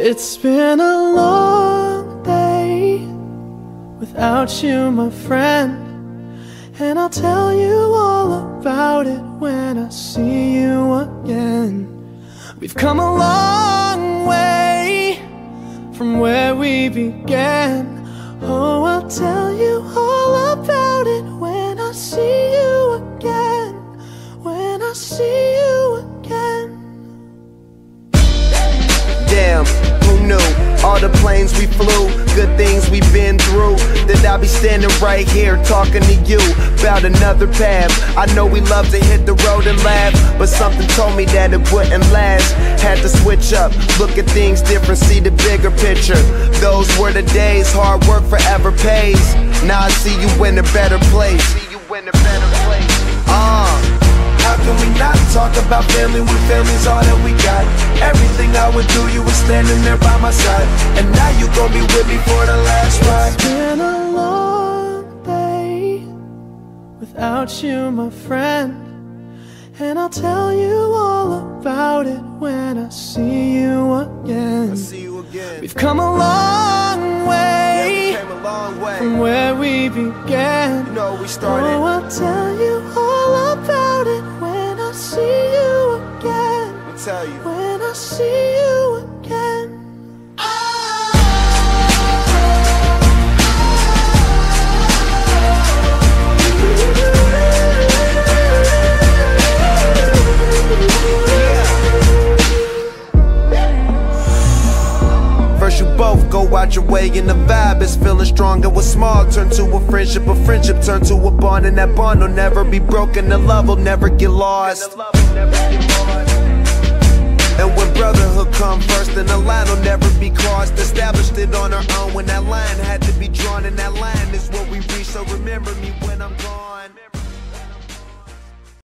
It's been a long day without you, my friend, and I'll tell you all about it when I see you again. We've come a long way from where we began. Oh, I'll tell you all about it when I see you again. When I see you again. Damn, who knew? All the planes we flew, good things we've been through, that I'll be standing right here talking to you about another path. I know we love to hit the road and laugh, but something told me that it wouldn't last. Had to switch up, look at things different, see the bigger picture. Those were the days, hard work forever pays. Now I see you in a better place. How can we not talk about family when family's all that we got? Everything I would do, you were standing there by my side, and now you gon' be with me for the last ride. It's been a long day without you, my friend, and I'll tell you all about it when I see you again. We've come a long way, from where we began. You know we started. Oh, I'll tell you all about it when I see you again. I'll tell you. When I see you again. First you both go out your way and the vibe is feeling strong. It was small, turn to a friendship turn to a bond, and that bond will never be broken. The love will never get lost. And when brotherhood come first, then the line will never be crossed. Established it on our own when that line had to be drawn, and that line is what we reach. So remember me